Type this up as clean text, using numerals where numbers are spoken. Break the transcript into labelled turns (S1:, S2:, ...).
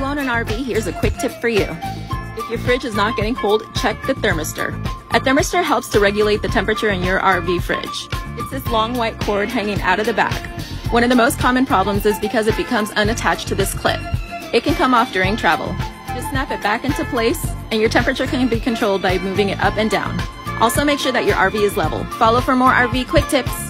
S1: own an RV, here's a quick tip for you. If your fridge is not getting cold, check the thermistor. A thermistor helps to regulate the temperature in your RV fridge. It's this long white cord hanging out of the back. One of the most common problems is because it becomes unattached to this clip. It can come off during travel. Just snap it back into place, and your temperature can be controlled by moving it up and down. Also, make sure that your RV is level. Follow for more RV quick tips.